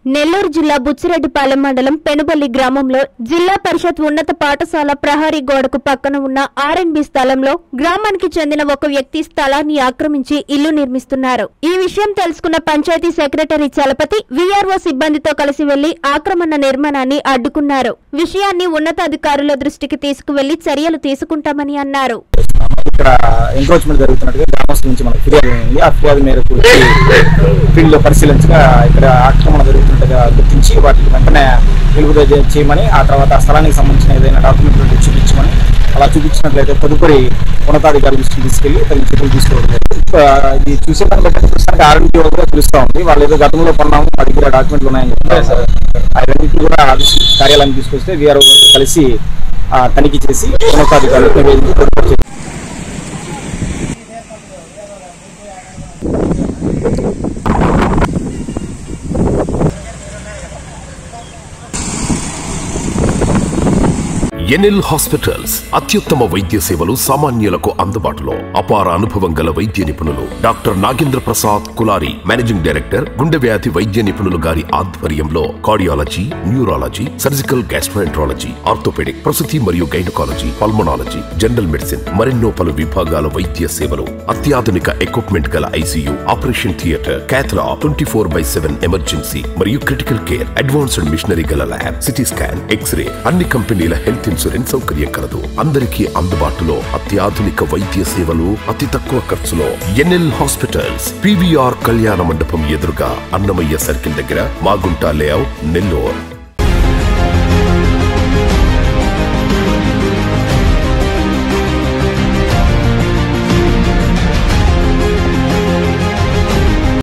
నెల్లూరు జిల్లా బుచ్చిరెడ్డిపాలెం మండలం పెనుబల్లి గ్రామంలో జిల్లా పరిషత్ ఉన్నత పాఠశాల ప్రహరీ గోడకు పక్కన ఉన్న ఆర్ఎన్బి స్థలంలో గ్రామానికి చెందిన ఒక వ్యక్తి స్థలాన్ని ఆక్రమించి ఇల్లు నిర్మిస్తున్నారు. ఈ విషయం తెలుసుకున్న పంచాయతీ సెక్రటరీ చలపతి వీఆర్ఓ సిబ్బందితో కలిసి వెళ్లి ఆక్రమణ నిర్మాణాన్ని అడ్డుకున్నారు. విషయాన్ని ఉన్నతాధికారుల దృష్టికి తీసుకువెళ్లి చర్యలు తీసుకుంటామని అన్నారు. ఇక్కడ ఎంక్రోచ్మెంట్ జరుగుతున్నట్టుగా గ్రామస్తుల నుంచి మనకు ఫిర్యాదు ఉంది. ఆ ఫిర్యాదు మేరకు ఫీల్డ్ లో పరిశీలించగా ఇక్కడ ఆక్రమణ జరుగుతున్నట్టుగా గుర్తించి వాటికి వెంటనే నిలుపుదల చేయమని, ఆ తర్వాత ఆ స్థలానికి సంబంధించిన ఏదైనా డాక్యుమెంట్ చూపించమని, అలా చూపించినట్లయితే తదుపరి ఉన్నతాధికారుల దృష్టికి తీసుకెళ్లి తగిన చర్యలు తీసుకోవడం. ఇది చూసేదాన్ని బట్టి ప్రస్తుతానికి ఆర్ఎంపీ కూడా తెలుస్తూ ఉంది. వాళ్ళు ఏదో గతంలో కొన్నాము, మా దగ్గర డాక్యుమెంట్లు ఉన్నాయని చెప్తారు. అవన్నీ కూడా కార్యాలయాన్ని తీసుకొస్తే వీఆర్ఓ కలిసి తనిఖీ చేసి ఉన్నతాధికారులకు నివేదించి ఎన్ఎల్ హాస్పిటల్స్ అత్యుత్తమ వైద్య సేవలు సామాన్యులకు అందుబాటులో. అపార అనుభవం గల వైద్య నిపుణులు doctor Nagendra Prasad Kulari, managing director, గుండె వ్యాధి వైద్య నిపుణులు గారి ఆధ్వర్యంలో cardiology, neurology, surgical gastroenterology, orthopaedic, ప్రసూతి మరియు గైనకాలజీ, పల్మనాలజీ, జనరల్ మెడిసిన్ మరెన్నో పలు విభాగాల వైద్య సేవలు. అత్యాధునిక ఎక్విప్మెంట్ గల ICU, operation theatre, cath lab, 24/7 emergency మరియు క్రిటికల్ కేర్, అడ్వాన్స్డ్ మిషనరీ గల ల్యాబ్, సిటీ స్కాన్, ఎక్స్రే, అన్ని కంపెనీల హెల్త్ ఇన్సూరెన్స్ సౌకర్యం కలదు. అందరికీ అందుబాటులో అత్యాధునిక వైద్య సేవలు అతి తక్కువ ఖర్చులో. ఎన్ఎల్ హాస్పిటల్స్, పివిఆర్ కళ్యాణ మండపం ఎదురుగా, అన్నమయ్య సర్కిల్ దగ్గర, మాగుంట లేఅవుట్, నెల్లూరు.